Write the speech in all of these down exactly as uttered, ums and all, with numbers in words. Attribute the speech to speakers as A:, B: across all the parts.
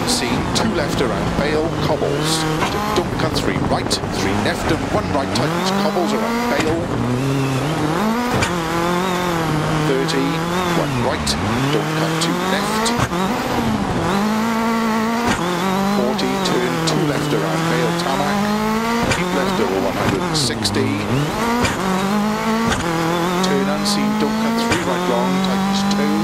A: unseen, two left around Bale, cobbles. Don't cut three right, three left and one right, tightens, cobbles around Bale. thirty, one right, don't cut two left. forty, turn two left around Bale tarmac. Keep left over one hundred sixty. Turn unseen, don't cut three right long, tightens two.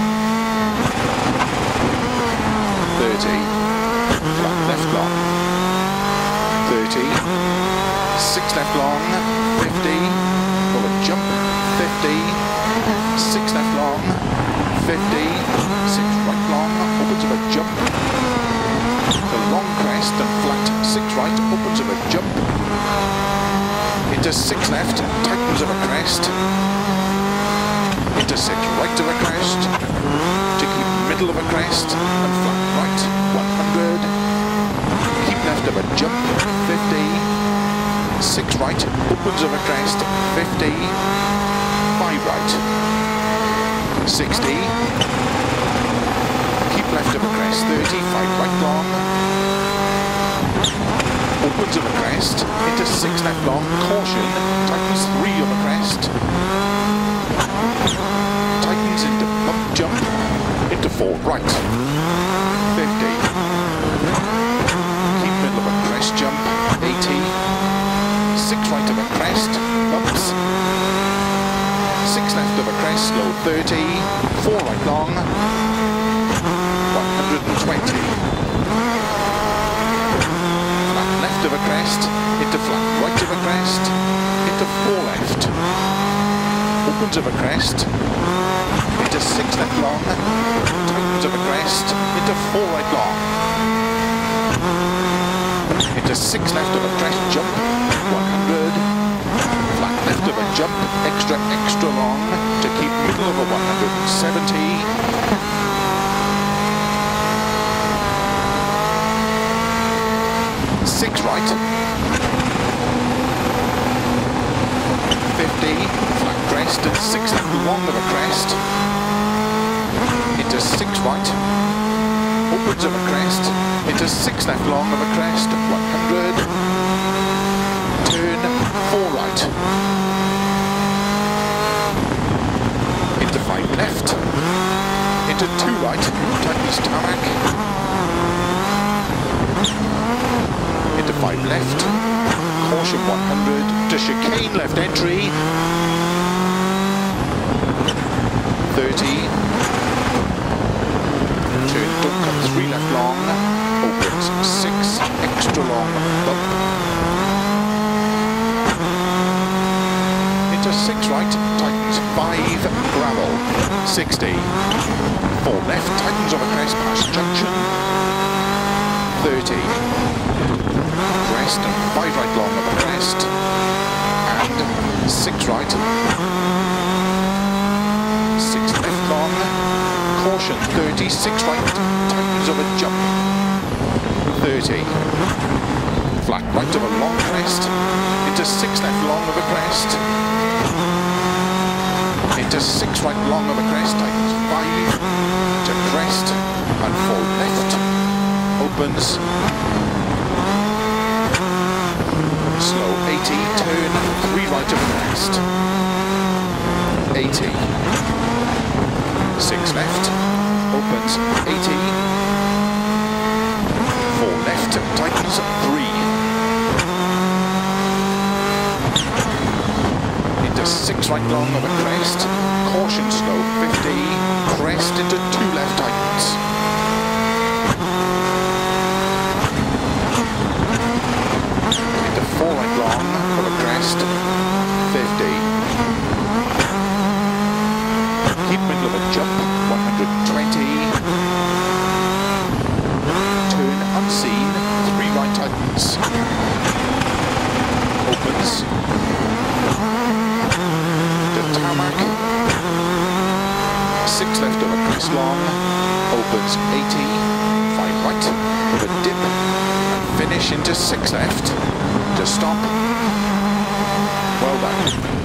A: thirty, flat left long. thirty, six left long, fifty, pull a jump, fifty, six left long, fifty, six right long, opens of a jump. The long crest and flat, six right, opens of a jump. Into six left, tightens of a crest. Into six right of a crest. To keep middle of a crest and flat right, one hundred. Keep left of a jump, fifty. six right, opens of a crest, fifty. five right, sixty. Keep left of a crest, thirty, five right long. Opens of a crest, into six left long, caution, tightens three of a crest. Tightens into bump jump, into four right, fifty. Keep middle of a crest jump, eighty. six right of a crest, bumps. six left of a crest, slow, thirty. four right long, one hundred twenty. Flat left of a crest, into flat right of a crest, into four left. Opens of a crest, into six left long, tightens of a crest, into four right long. Into six left of a crest jump, one hundred. Flat left of a jump, extra, extra long, to keep middle of a one hundred seventy. six right. fifty, flat crest and six left long of a crest. Into six right. Upwards of a crest. Into six left long of a crest, one hundred. Turn four right. Into five left. Into two right. Tightens tarmac. Into five left, caution one hundred, to chicane left entry, thirty, turn don't cut three left long, opens six, extra long, bump, into six right, tightens five, gravel, sixty, four left, tightens over crest past junction, thirty, crest and five right long of a crest, and six right, six left long, caution, thirty, six right, tightens of a jump, thirty, flat right of a long crest, into six left long of a crest, into six right long of a crest, tightens five, to crest, and four left, opens, slow, eighty, turn, three right of a crest, eighty, six left, opens, eighty, four left, tightens, three, into six right long of a crest, caution slow, fifty, crest into two left, tightens, four right long of a crest, fifty. Keep middle of a jump, one hundred twenty. Turn unseen, three right tightens. Opens. To tarmac. Six left of a crest long. Opens eighty. Five right of a dip. And finish into six left. To stop. Well done.